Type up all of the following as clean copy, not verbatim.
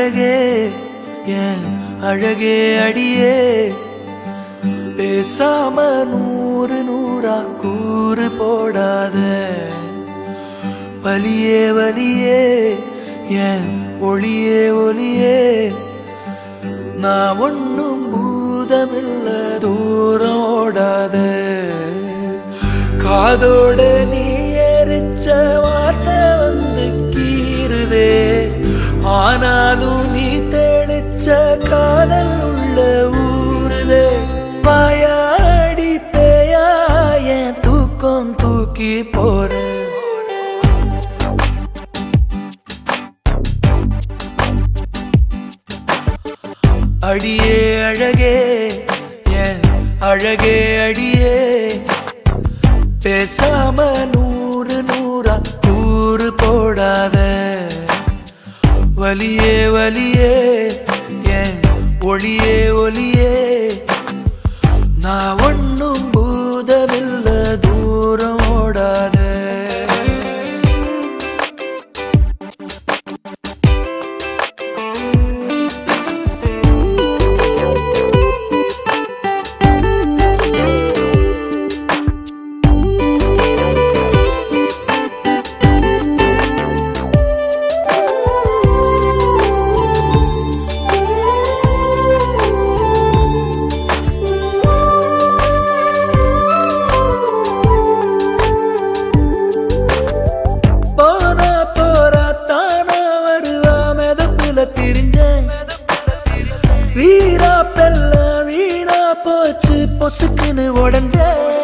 அழகே என் அழகே அடியே பேசாம நூறு நூறா கூறு போடாத வலியே வலியே என் ஒளியே ஒளியே நான் ஒன்னும் பூதமில்ல தூரம் ஓடாத காதோட நீ எரிச்ச வார்த்தை வந்து கீறுதே ஆனாலும் நீ தெளிச்ச காதல் உள்ள ஊறுதே வாயாடி பேயா என் தூக்கம் தூக்கி போற அடியே அழகே என் அழகே அடியே பேசாம நூறு நூறா கூறு போடாத வலியே வலியே என் ஒளியே ஒளியே நான் ஒன்னும் பூதமில்ல தூரம் ஓடாத வீரா பெல்ல வீணா போச்சு பொசுக்குன்னு உடஞ்ச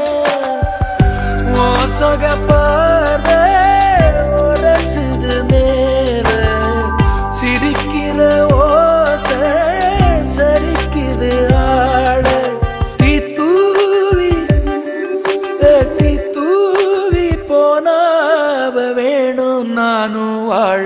சொக பார்வை உரசுது மேல சிரிக்கிற ஓசை சரிக்குது ஆட தீ தூவி போனாவ வேணும் நானும் வாழ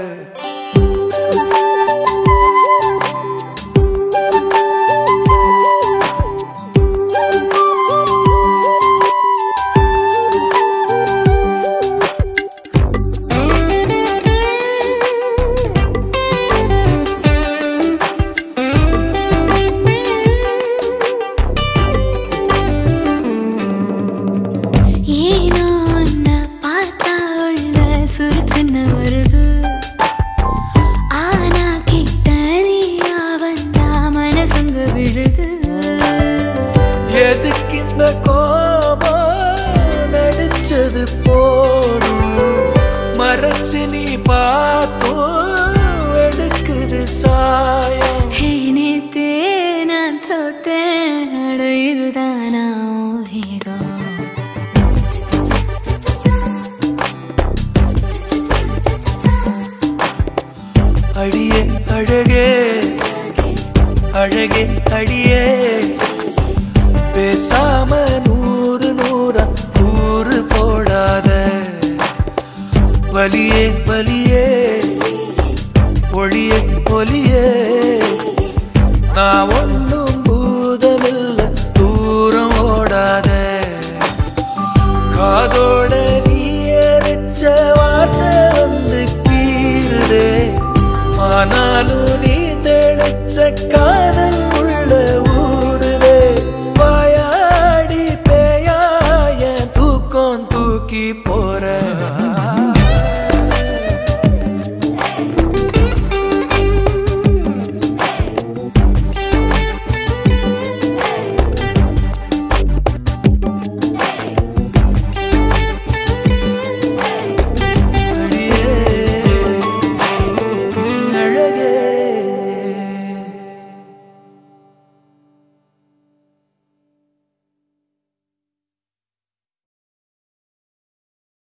எதுக்கு இந்த கோபம் நடிச்சது போடும் மறைச்சு நீ பார்த்தும் எடுக்குது சாயம் நேத்தே நான் தோத்தேன் இதுதானா ஹீரோ அடியே அழகே அழகே அடியே பேசாம நூறு நூறா கூறு போடாத வலியே வலியே ஒளியே ஒளியே நான் ஒன்னும் பூதமில்ல தூரம் ஓடாத காதோட நீ எரிச்ச வார்த்தை வந்து கீறுதே ஆனாலும் நீ தெளிச்ச காத